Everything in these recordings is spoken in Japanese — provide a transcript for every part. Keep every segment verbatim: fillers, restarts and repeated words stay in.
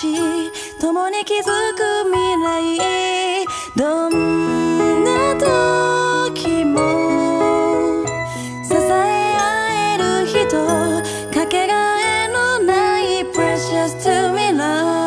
形共に築く未来どんな時も支え合える人かけがえのない Precious to me love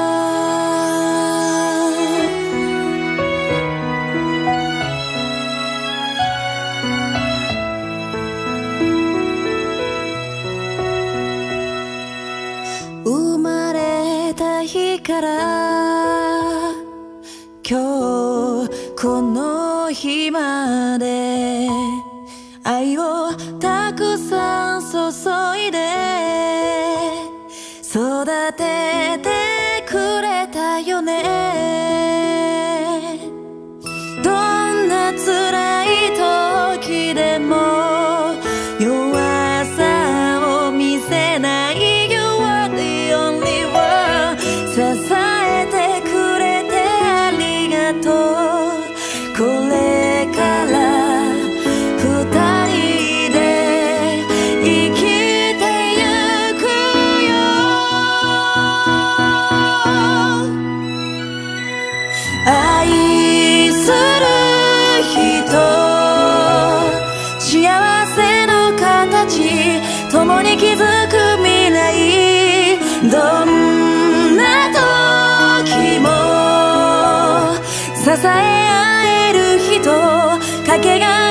生まれた日から今日この日まで愛をたくさん注いで育ててくれたよねどんな辛い時でも弱さを見せない支えてくれてありがとうこれから二人で生きてゆくよ愛する人幸せの形共に築く未来どんな時も支え合える人かけが